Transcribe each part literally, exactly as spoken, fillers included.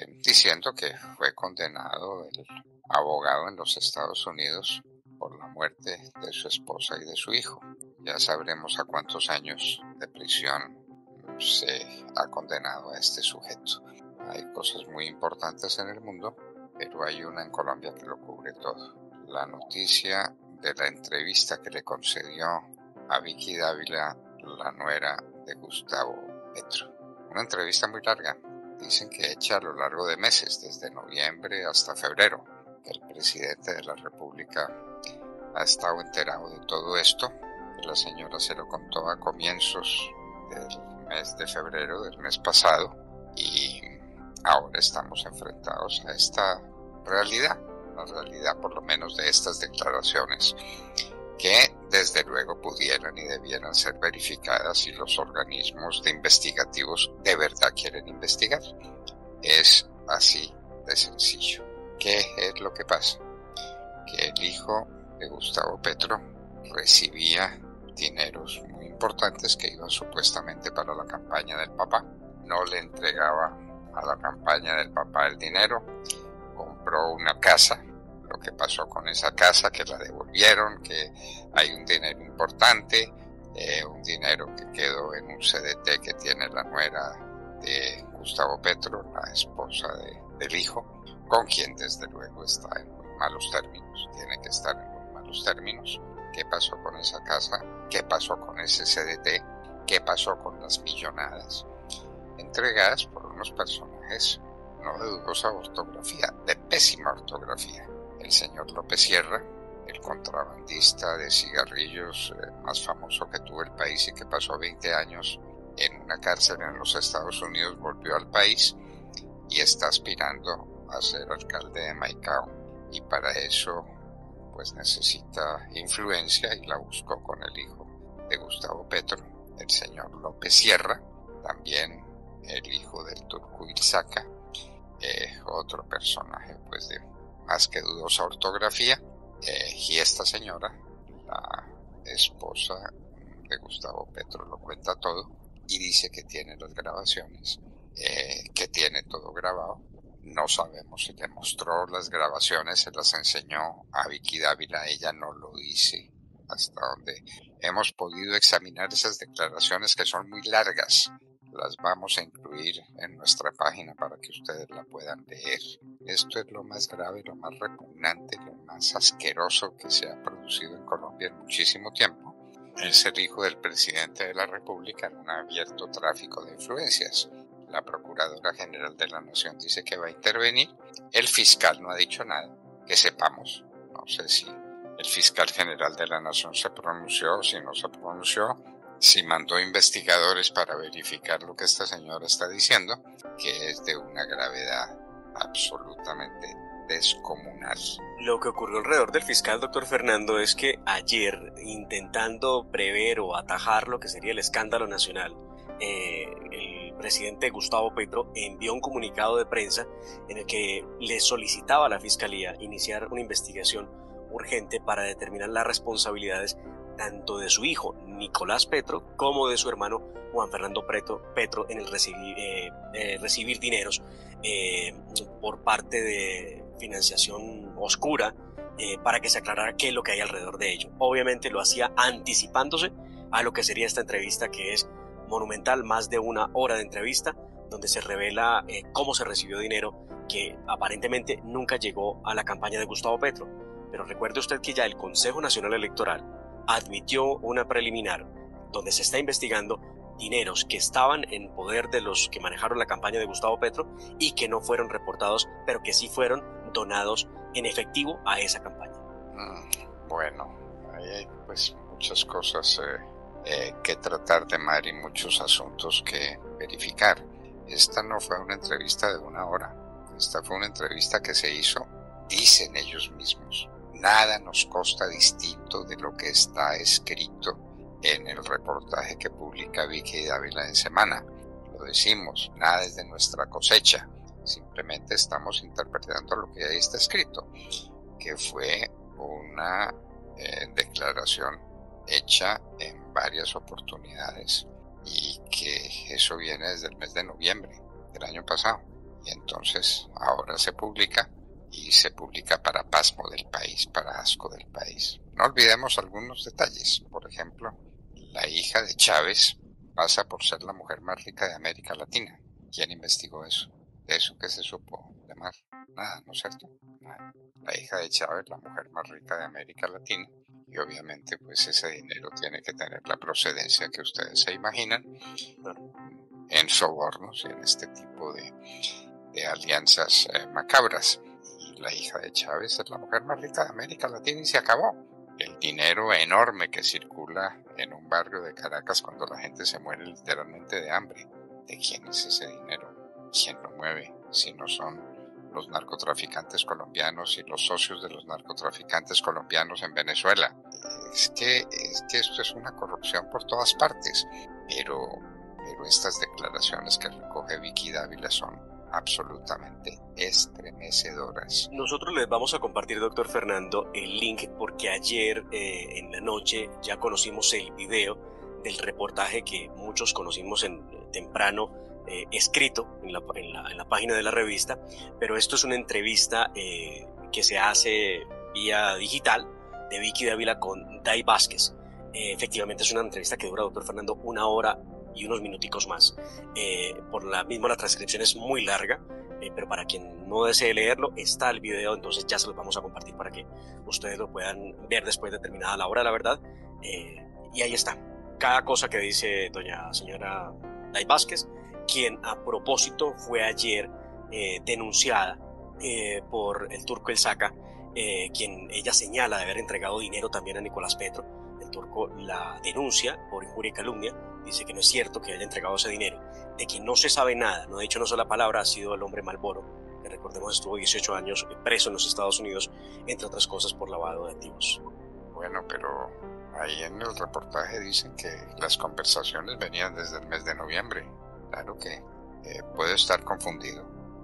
eh, diciendo que fue condenado el abogado en los Estados Unidos por la muerte de su esposa y de su hijo. Ya sabremos a cuántos años de prisión se ha condenado a este sujeto. Hay cosas muy importantes en el mundo, pero hay una en Colombia que lo cubre todo. La noticia de la entrevista que le concedió a Vicky Dávila, la nuera de Gustavo Petro. Una entrevista muy larga, dicen que hecha a lo largo de meses, desde noviembre hasta febrero, que el presidente de la República ha estado enterado de todo esto, que la señora se lo contó a comienzos del mes de febrero del mes pasado, y ahora estamos enfrentados a esta realidad, la realidad por lo menos de estas declaraciones, que desde luego pudieran y debieran ser verificadas si los organismos de investigativos de verdad quieren investigar. Es así de sencillo. ¿Qué es lo que pasa? Que el hijo de Gustavo Petro recibía dineros muy importantes que iban supuestamente para la campaña del papá. No le entregaba a la campaña del papá el dinero, compró una casa. Lo que pasó con esa casa, que la devolvieron, que hay un dinero importante, eh, un dinero que quedó en un C D T que tiene la nuera de Gustavo Petro, la esposa de, del hijo, con quien desde luego está en muy malos términos, tiene que estar en muy malos términos. ¿Qué pasó con esa casa? ¿Qué pasó con ese C D T? ¿Qué pasó con las millonadas entregadas por unos personajes no de dudosa ortografía, de pésima ortografía? El señor López Sierra, el contrabandista de cigarrillos eh, más famoso que tuvo el país y que pasó veinte años en una cárcel en los Estados Unidos, volvió al país y está aspirando a ser alcalde de Maicao, y para eso pues necesita influencia y la buscó con el hijo de Gustavo Petro, el señor López Sierra, también el hijo del Turco Ilzaca, eh, otro personaje pues de más que dudosa ortografía, eh, y esta señora, la esposa de Gustavo Petro, lo cuenta todo y dice que tiene las grabaciones, eh, que tiene todo grabado. No sabemos si le mostró las grabaciones, se las enseñó a Vicky Dávila, ella no lo dice. Hasta donde hemos podido examinar esas declaraciones, que son muy largas, las vamos a incluir en nuestra página para que ustedes la puedan leer. Esto es lo más grave, lo más repugnante, lo más asqueroso que se ha producido en Colombia en muchísimo tiempo. Es el hijo del presidente de la República en un abierto tráfico de influencias. La Procuradora General de la Nación dice que va a intervenir. El fiscal no ha dicho nada, que sepamos. No sé si el fiscal general de la Nación se pronunció o si no se pronunció, si mandó investigadores para verificar lo que esta señora está diciendo, que es de una gravedad absolutamente descomunal. Lo que ocurrió alrededor del fiscal, doctor Fernando, es que ayer, intentando prever o atajar lo que sería el escándalo nacional, eh, el presidente Gustavo Petro envió un comunicado de prensa en el que le solicitaba a la fiscalía iniciar una investigación urgente para determinar las responsabilidades tanto de su hijo Nicolás Petro como de su hermano Juan Fernando Petro, Petro en el recibir, eh, eh, recibir dineros eh, por parte de financiación oscura, eh, para que se aclarara qué es lo que hay alrededor de ello. Obviamente lo hacía anticipándose a lo que sería esta entrevista, que es monumental, más de una hora de entrevista, donde se revela eh, cómo se recibió dinero que aparentemente nunca llegó a la campaña de Gustavo Petro. Pero recuerde usted que ya el Consejo Nacional Electoral admitió una preliminar donde se está investigando dineros que estaban en poder de los que manejaron la campaña de Gustavo Petro y que no fueron reportados, pero que sí fueron donados en efectivo a esa campaña. Mm, bueno, ahí hay pues muchas cosas eh, eh, que tratar de mar y muchos asuntos que verificar. Esta no fue una entrevista de una hora, esta fue una entrevista que se hizo, dicen ellos mismos. Nada nos consta distinto de lo que está escrito en el reportaje que publica Vicky Dávila en Semana. Lo decimos, nada es de nuestra cosecha, simplemente estamos interpretando lo que ahí está escrito, que fue una eh, declaración hecha en varias oportunidades y que eso viene desde el mes de noviembre del año pasado. Y entonces ahora se publica, y se publica para pasmo del país, para asco del país. No olvidemos algunos detalles. Por ejemplo, la hija de Chávez pasa por ser la mujer más rica de América Latina. ¿Quién investigó eso? ¿De eso qué se supo de mal? Nada, ¿no es cierto? Nada. La hija de Chávez, la mujer más rica de América Latina, y obviamente pues ese dinero tiene que tener la procedencia que ustedes se imaginan en sobornos y en este tipo de, de alianzas eh, macabras. Y la hija de Chávez es la mujer más rica de América Latina y se acabó. El dinero enorme que circula en un barrio de Caracas cuando la gente se muere literalmente de hambre. ¿De quién es ese dinero? ¿Quién lo mueve? Si no son los narcotraficantes colombianos y los socios de los narcotraficantes colombianos en Venezuela. Es que, es que esto es una corrupción por todas partes. Pero, pero estas declaraciones que recoge Vicky Dávila son absolutamente estremecedoras. Nosotros les vamos a compartir, doctor Fernando, el link porque ayer eh, en la noche ya conocimos el video del reportaje que muchos conocimos en temprano eh, escrito en la, en, la, en la página de la revista, pero esto es una entrevista eh, que se hace vía digital de Vicky Dávila con Day Vázquez. Eh, efectivamente es una entrevista que dura, doctor Fernando, una hora y unos minuticos más. Eh, por la misma la transcripción es muy larga, eh, pero para quien no desee leerlo está el video, entonces ya se los vamos a compartir para que ustedes lo puedan ver después de terminada la hora, la verdad. Eh, y ahí está, cada cosa que dice doña señora Day Vázquez, quien a propósito fue ayer eh, denunciada eh, por el turco El Saca, eh, quien ella señala de haber entregado dinero también a Nicolás Petro. El turco la denuncia por injuria y calumnia, dice que no es cierto que haya entregado ese dinero. De quien no se sabe nada, no ha dicho una sola palabra, ha sido el hombre Malboro, que recordemos estuvo dieciocho años preso en los Estados Unidos, entre otras cosas por lavado de activos. Bueno, pero ahí en el reportaje dicen que las conversaciones venían desde el mes de noviembre. Claro que eh, puede estar confundido.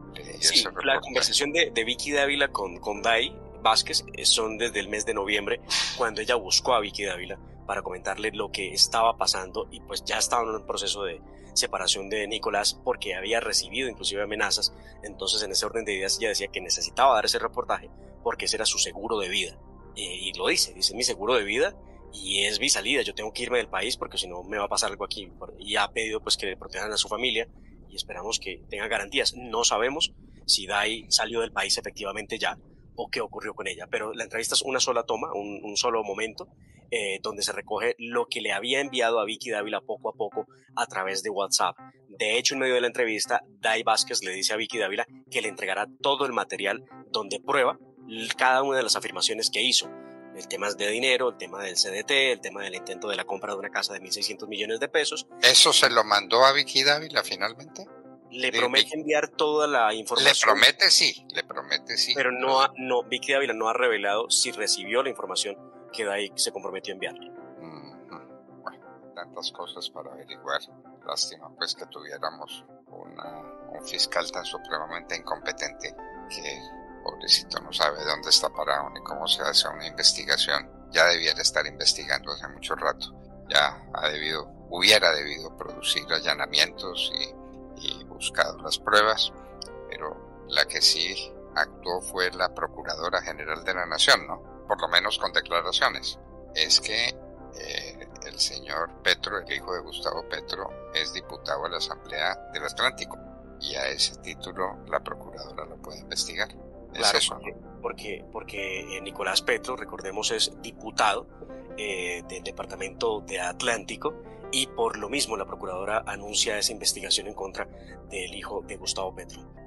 Sí, la conversación de, de Vicky Dávila con, con Day Vázquez son desde el mes de noviembre, cuando ella buscó a Vicky Dávila para comentarle lo que estaba pasando, y pues ya estaba en un proceso de separación de Nicolás porque había recibido inclusive amenazas. Entonces en ese orden de ideas ella decía que necesitaba dar ese reportaje porque ese era su seguro de vida, eh, y lo dice, dice mi seguro de vida y es mi salida, yo tengo que irme del país porque si no me va a pasar algo aquí, y ha pedido pues que le protejan a su familia y esperamos que tenga garantías. No sabemos si Day salió del país efectivamente ya o qué ocurrió con ella, pero la entrevista es una sola toma, un, un solo momento, eh, donde se recoge lo que le había enviado a Vicky Dávila poco a poco a través de WhatsApp. De hecho, en medio de la entrevista, Day Vázquez le dice a Vicky Dávila que le entregará todo el material donde prueba cada una de las afirmaciones que hizo. El tema de dinero, el tema del C D T, el tema del intento de la compra de una casa de mil seiscientos millones de pesos. ¿Eso se lo mandó a Vicky Dávila finalmente? Le promete Vicky, enviar toda la información. Le promete sí, le promete sí. Pero no, ha, no Vicky Dávila no ha revelado si recibió la información que Day se comprometió a enviarle. Mm-hmm. Bueno, tantas cosas para averiguar. Lástima pues que tuviéramos una, un fiscal tan supremamente incompetente que, pobrecito, no sabe dónde está parado ni cómo se hace una investigación. Ya debiera estar investigando hace mucho rato. Ya ha debido, hubiera debido producir allanamientos y y buscado las pruebas, pero la que sí actuó fue la Procuradora General de la Nación, ¿no? Por lo menos con declaraciones. Es que eh, el señor Petro, el hijo de Gustavo Petro, es diputado a la Asamblea del Atlántico, y a ese título la Procuradora lo puede investigar. ¿Es claro, eso? Porque, porque, porque Nicolás Petro, recordemos, es diputado eh, del Departamento de Atlántico, y por lo mismo la Procuradora anuncia esa investigación en contra del hijo de Gustavo Petro.